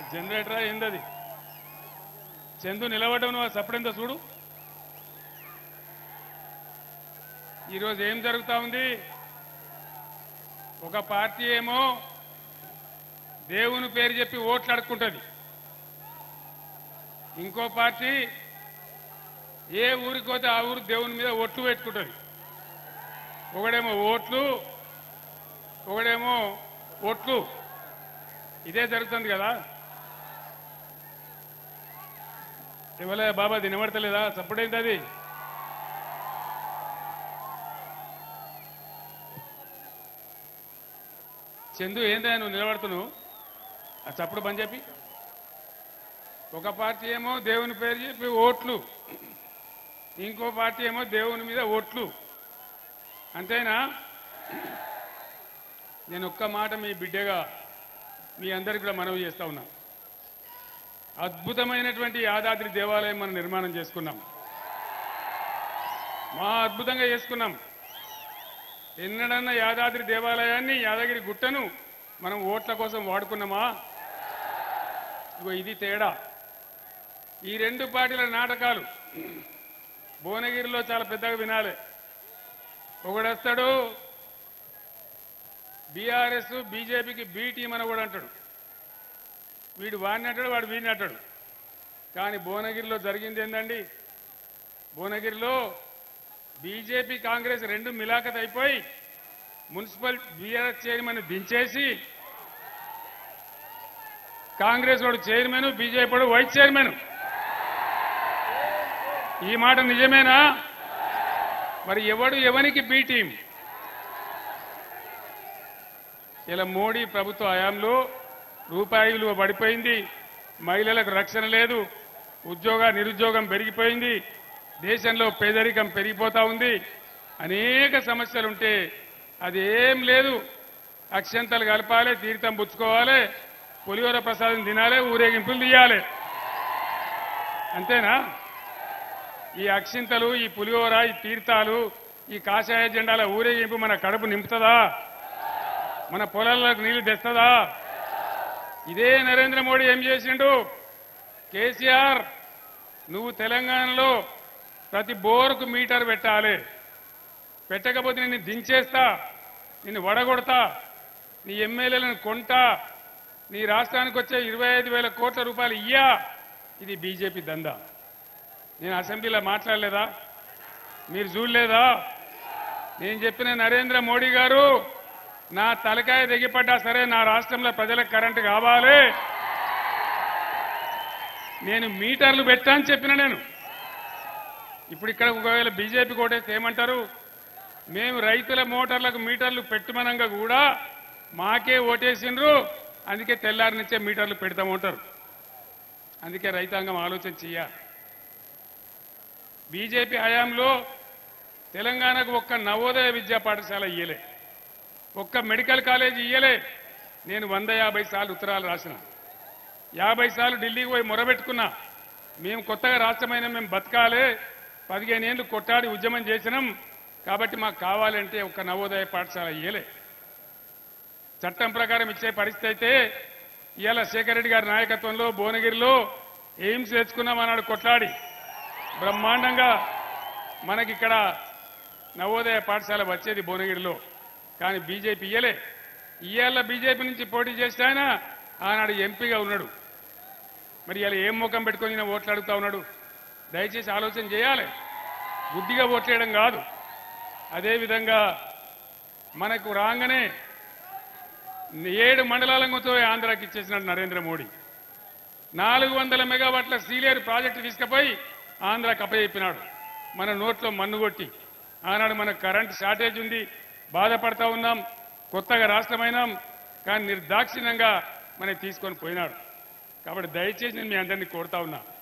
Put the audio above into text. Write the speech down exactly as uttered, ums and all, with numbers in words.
జనరేటరా ఏందది? చందు నిలబడ్డం నువ్వు సప్పుడెంత చూడు. ఈరోజు ఏం జరుగుతా ఉంది? ఒక పార్టీ ఏమో దేవుని పేరు చెప్పి ఓట్లు అడుక్కుంటుంది, ఇంకో పార్టీ ఏ ఊరికి పోతే ఆ ఊరు దేవుని మీద ఒట్లు పెట్టుకుంటుంది. ఒకడేమో ఓట్లు, ఒకడేమో ఒట్లు. ఇదే జరుగుతుంది కదా. ఇవ్వలే బాబా వినబడతలేదా? చప్పుడైంది అది. చందు ఏందా నువ్వు నిలబడుతున్నావు? ఆ చప్పుడు బంద్ చెప్పి. ఒక పార్టీ ఏమో దేవుని పేరు చెప్పి ఓట్లు, ఇంకో పార్టీ ఏమో దేవుని మీద ఓట్లు. అంతేనా? నేను ఒక్క మాట మీ బిడ్డగా మీ అందరికీ కూడా మనవి చేస్తా ఉన్నా. అద్భుతమైనటువంటి యాదాద్రి దేవాలయం మనం నిర్మాణం చేసుకున్నాం, మా అద్భుతంగా చేసుకున్నాం. ఎన్నడన్నా యాదాద్రి దేవాలయాన్ని, యాదగిరి గుట్టను మనం ఓట్ల కోసం వాడుకున్నామా? ఇగో ఇది తేడా. ఈ రెండు పార్టీల నాటకాలు భువనగిరిలో చాలా పెద్దగా వినాలి. ఒకడొస్తాడు బీఆర్ఎస్ బీజేపీకి బీ టీం అని కూడా అంటాడు. వీడు వాడిని అంటాడు, వాడు వీడిని అంటాడు. కానీ భువనగిరిలో జరిగింది ఏందండి? భువనగిరిలో బీజేపీ కాంగ్రెస్ రెండు మిలాఖత్ అయిపోయి మున్సిపల్ బీఆర్ఎస్ చైర్మన్ దించేసి కాంగ్రెస్ వాడు చైర్మన్, బీజేపీ వాడు వైస్ చైర్మన్. ఈ మాట నిజమేనా? మరి ఎవడు ఎవనికి బీ టీం? ఇలా మోడీ ప్రభుత్వ హయాంలో రూపాయి విలువ పడిపోయింది, మహిళలకు రక్షణ లేదు, ఉద్యోగ నిరుద్యోగం పెరిగిపోయింది, దేశంలో పేదరికం పెరిగిపోతా ఉంది, అనేక సమస్యలుంటే అది ఏం లేదు. అక్షంతలు కలపాలి, తీర్థం పుచ్చుకోవాలి, పులిహోర ప్రసాదం తినాలి, ఊరేగింపులు తీయాలి. అంతేనా? ఈ అక్షింతలు, ఈ పులిహోర, ఈ తీర్థాలు, ఈ కాషాయ జెండాల ఊరేగింపు మన కడుపు నింపుతుందా? మన పొలాలకు నీళ్లు తెస్తుందా? ఇదే నరేంద్ర మోడీ ఏం చేసిండు? కేసీఆర్, నువ్వు తెలంగాణలో ప్రతి బోరుకు మీటర్ పెట్టాలి, పెట్టకపోతే నిన్ను దించేస్తా, నిన్ను వడగొడతా, నీ ఎమ్మెల్యేలను కొంటా, నీ రాష్ట్రానికి వచ్చే ఇరవై ఐదు వేల కోట్ల రూపాయలు ఇయ్యా. ఇది బీజేపీ దందా. నేను అసెంబ్లీలో మాట్లాడలేదా? మీరు చూడలేదా? నేను చెప్పిన నరేంద్ర మోడీ గారు, నా తలకాయ దిగిపడ్డా సరే నా రాష్ట్రంలో ప్రజలకు కరెంటు కావాలి, నేను మీటర్లు పెట్టా అని చెప్పిన. నేను ఇప్పుడు ఇక్కడ ఒకవేళ బీజేపీ కోటేస్తే ఏమంటారు? మేము రైతుల మోటార్లకు మీటర్లు పెట్టమనంగా కూడా మాకే ఓటేసిండ్రు, అందుకే తెల్లారి నుంచే మీటర్లు పెడతామంటారు. అందుకే రైతాంగం ఆలోచన చెయ్యాలి. బీజేపీ హయాంలో తెలంగాణకు ఒక్క నవోదయ విద్యా పాఠశాల ఇయ్యలే, ఒక్క మెడికల్ కాలేజీ ఇయ్యలే. నేను వంద యాభై సార్లు ఉత్తరాలు రాసిన, యాభై సార్లు ఢిల్లీకి పోయి మొరబెట్టుకున్నా. మేము కొత్తగా రాష్ట్రమైన మేము బతకాలి, పదిహేను ఏళ్ళు కొట్టాడి ఉద్యమం చేసినాం, కాబట్టి మాకు కావాలంటే ఒక్క నవోదయ పాఠశాల ఇయ్యలే. చట్టం ప్రకారం ఇచ్చే పరిస్థితి అయితే ఇవాళ శేఖర్ రెడ్డి గారి నాయకత్వంలో భువనగిరిలో ఎయిమ్స్ తెచ్చుకున్నాం అన్నాడు కొట్లాడి. బ్రహ్మాండంగా మనకిక్కడ నవోదయ పాఠశాల వచ్చేది భువనగిరిలో, కానీ బీజేపీ ఇయ్యలే. ఇవాళ బీజేపీ నుంచి పోటీ చేస్తే ఆయన ఆనాడు ఎంపీగా ఉన్నాడు. మరి ఇలా ఏం ముఖం పెట్టుకొని ఈయన ఓట్లు అడుగుతా ఉన్నాడు? దయచేసి ఆలోచన చేయాలి, బుద్ధిగా ఓట్లేయడం కాదు. అదేవిధంగా మనకు రాగానే ఏడు మండలాలతో ఆంధ్రాకి ఇచ్చేసినాడు నరేంద్ర మోడీ. నాలుగు వందల మెగావాట్ల సీలేరు ప్రాజెక్టు తీసుకుపోయి ఆంధ్రాకి అప్పచెప్పినాడు. మన నోట్లో మన్ను కొట్టి ఆనాడు మనకు కరెంట్ షార్టేజ్ ఉంది, బాధపడతా ఉన్నాం, కొత్తగా రాష్ట్రమైనాం, కానీ నిర్దాక్షిణ్యంగా మనకి తీసుకొని పోయినాడు. కాబట్టి దయచేసి నేను మీ అందరినీ కోరుతా ఉన్నా,